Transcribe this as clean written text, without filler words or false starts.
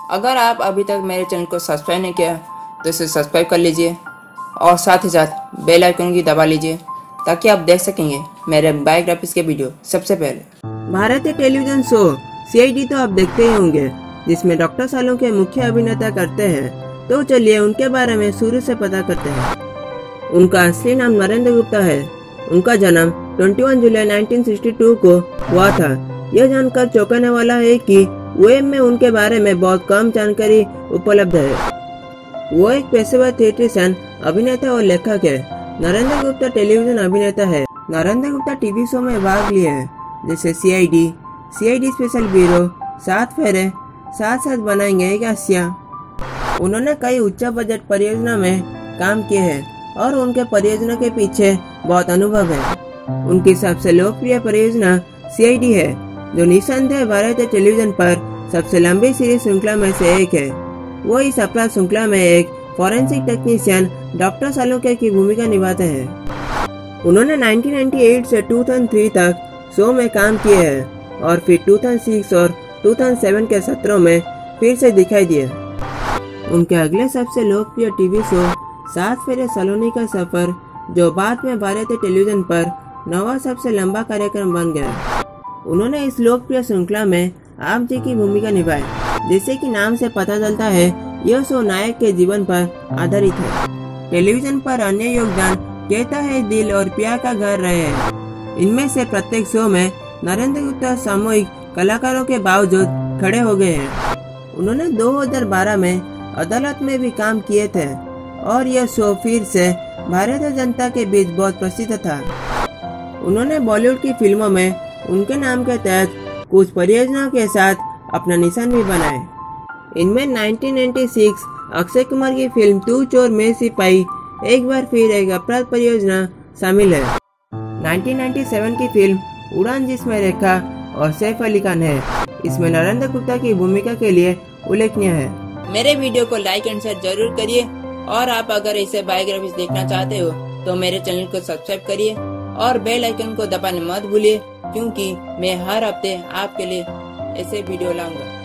अगर आप अभी तक मेरे चैनल को सब्सक्राइब नहीं किया तो इसे सब्सक्राइब कर लीजिए और साथ ही साथ बेल आइकन की दबा लीजिए ताकि आप देख सकेंगे मेरे बायोग्राफीज के वीडियो सबसे पहले। भारतीय टेलीविजन शो CID तो आप देखते ही होंगे, जिसमें डॉक्टर सालुंखे मुख्य अभिनेता करते हैं। तो चलिए उनके बारे में शुरू से पता करते हैं। उनका असली नाम नरेंद्र गुप्ता है। उनका जन्म 21 जुलाई 1962 को हुआ था। यह जानकर चौंकाने वाला है कि वेब में उनके बारे में बहुत कम जानकारी उपलब्ध है। वो एक पेशेवर थिएट्रिशियन, अभिनेता और लेखक है। नरेंद्र गुप्ता टेलीविजन अभिनेता है। नरेंद्र गुप्ता टीवी शो में भाग लिए हैं, जैसे CID स्पेशल ब्यूरो, सात फेरे, साथ साथ बनाएंगे एक आसिया। उन्होंने कई उच्च बजट परियोजना में काम किए हैं और उनके परियोजना के पीछे बहुत अनुभव है। उनकी सबसे लोकप्रिय परियोजना CID है, जो निस्संदेह भारतीय टेलीविजन पर सबसे लंबी सीरीज श्रृंखला में से एक है। वो इस अपराध श्रृंखला में एक फॉरेंसिक टेक्नीशियन डॉक्टर सालुंखे की भूमिका निभाते हैं। उन्होंने 1998 से 2003 तक शो में काम किए हैं और फिर 2006 और 2007 के सत्रों में फिर से दिखाई दिए। उनके अगले सबसे लोकप्रिय टीवी शो सात फेरे सलोनी का सफर, जो बाद में भारतीय टेलीविजन पर 9वां सबसे लंबा कार्यक्रम बन गया। उन्होंने इस लोकप्रिय श्रृंखला में आपजी की भूमिका निभाई। जैसे कि नाम से पता चलता है, यह शो नायक के जीवन पर आधारित है। टेलीविजन पर अन्य योगदान कहता है दिल और पिया का घर रहे हैं। इनमें से प्रत्येक शो में नरेंद्र गुप्ता सामूहिक कलाकारों के बावजूद खड़े हो गए हैं। उन्होंने 2012 में अदालत में भी काम किए थे और यह शो फिर से भारतीय जनता के बीच बहुत प्रसिद्ध था। उन्होंने बॉलीवुड की फिल्मों में उनके नाम के तहत कुछ परियोजनाओं के साथ अपना निशान भी बनाए। इनमें 1996 अक्षय कुमार की फिल्म तू चोर मैं सिपाही, एक बार फिर एक अपराध परियोजना शामिल है। 1997 की फिल्म उड़ान, जिसमें रेखा और सैफ अली खान है, इसमें नरेंद्र गुप्ता की भूमिका के लिए उल्लेखनीय है। मेरे वीडियो को लाइक एंड शेयर जरूर करिए और आप अगर ऐसे बायोग्राफीज देखना चाहते हो तो मेरे चैनल को सब्सक्राइब करिए और बेल आइकन को दबाने मत भूलिए, क्योंकि मैं हर हफ्ते आपके लिए ऐसे वीडियो लाऊंगा।